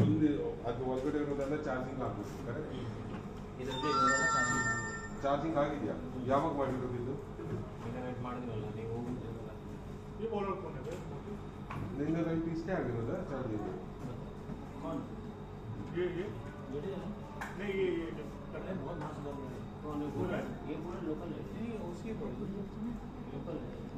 ಇಲ್ಲಿ ಅದು ಒಳಗಡೆ ಇರೋದೆಲ್ಲ ಚಾರ್ಜಿಂಗ್ ಆಗಬೇಕು ಕರೆಕ್ಟ್. ಚಾರ್ಜಿಂಗ್ ಆಗಿದೆಯಾ? ಯಾವಾಗ ಮಾಡಿರೋದು ಇದು? ಮಾಡಿದ್ರಲ್ಲ ನೀವು ನಿನ್ನೆ ನೈಟ್ ಇಷ್ಟೇ ಆಗಿರೋದಾ ಚಾರ್ಜಿಂಗ್? नहीं ये बहुत मस्त लग रहा है। ये पूरा लोकल है। नहीं उसकी लोकल है।